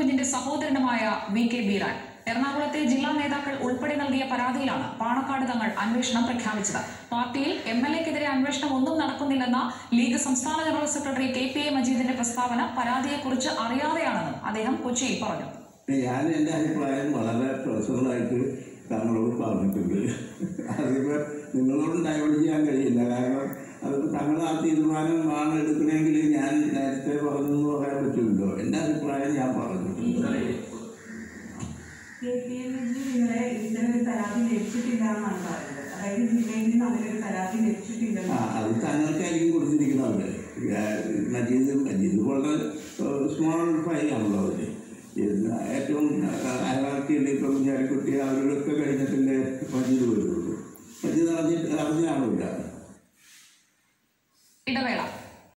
കുഞ്ഞിന്റെ സഹോദരനുമായ VK ബീരാൻ. എറണാകുളത്തെ ജില്ലാ നേതാക്കൾ ഉൾപ്പെടെ നൽകിയ പരാതിയിലാണ് പാണക്കാട് തങ്ങൾ അന്വേഷണം പ്രഖ്യാപിച്ചത്. പാർട്ടിയിൽ MLA-ക്കെതിരെ അന്വേഷണം ഒന്നും നടക്കുന്നില്ലെന്ന ലീഗ് സംസ്ഥാന ജനറൽ സെക്രട്ടറി KPA മജീദിന്റെ പ്രസ്താവന പരാതിയെക്കുറിച്ച് അറിയാതെയാണെന്നും അദ്ദേഹം കൊച്ചിയിൽ പറഞ്ഞു. ഞാൻ എൻ്റെ അഭിപ്രായം വളരെ പേഴ്സണലായിട്ട് തങ്ങളോട് പറഞ്ഞിട്ടുണ്ട്. അതിപ്പോൾ നിങ്ങളോട് ഡൈവേർട്ട് ചെയ്യാൻ കഴിയില്ല. കാരണം അതിപ്പോൾ തങ്ങൾ ആ തീരുമാനമാണ് എടുക്കണമെങ്കിൽ ഞാൻ നേരത്തെ പറഞ്ഞു പറയാൻ പറ്റുമല്ലോ. എൻ്റെ അഭിപ്രായം ഞാൻ പറഞ്ഞിട്ടുണ്ട്. അത് തങ്ങൾക്കായിരിക്കും കൊടുത്തിരിക്കുന്നത്. മജീദ് വളരെ സ്മോൾ ഫയലാണല്ലോ അവര്. ഏറ്റവും ഹൈറാർക്കിയിൽ ഇപ്പം കുഞ്ഞാലിക്കുട്ടി അവരോടൊക്കെ കഴിഞ്ഞിട്ടല്ലേ മജീദ് വരുള്ളൂ. മജീദ് അറിഞ്ഞാണില്ല. ഇടവേള.